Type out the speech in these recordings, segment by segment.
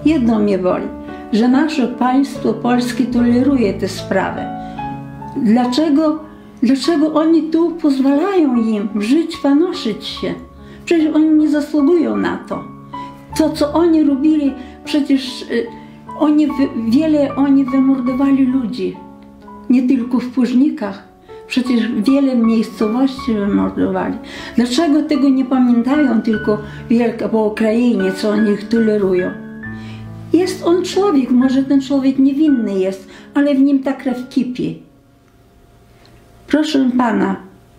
Jedno mnie boli, że nasze państwo polskie toleruje tę sprawę. Dlaczego oni tu pozwalają im żyć, panoszyć się? Przecież oni nie zasługują na to. To, co oni robili, przecież oni wymordowali ludzi. Nie tylko w Płużnikach. Przecież wiele miejscowości wymordowali. Dlaczego tego nie pamiętają tylko po Ukrainie, co oni ich tolerują? Jest on człowiek, może ten człowiek niewinny jest, ale w nim ta krew kipi. Proszę pana,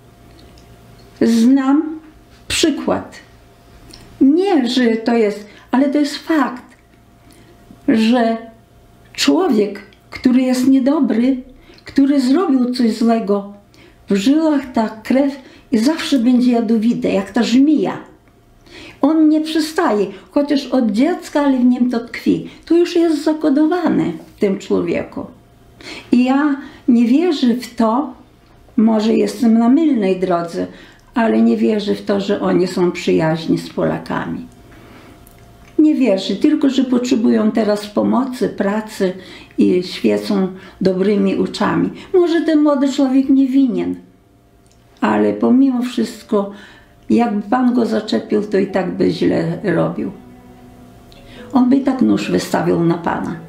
znam przykład. Nie, że to jest, ale to jest fakt, że człowiek, który jest niedobry, który zrobił coś złego, w żyłach ta krew i zawsze będzie jadowita, jak ta żmija. On nie przestaje, chociaż od dziecka, ale w nim to tkwi. To już jest zakodowane w tym człowieku. I ja nie wierzę w to, może jestem na mylnej drodze, ale nie wierzę w to, że oni są przyjaźni z Polakami. Nie wierzę, tylko że potrzebują teraz pomocy, pracy i świecą dobrymi oczami. Może ten młody człowiek nie winien, ale pomimo wszystko, jakby Pan go zaczepił, to i tak by źle robił. On by i tak nóż wystawił na Pana.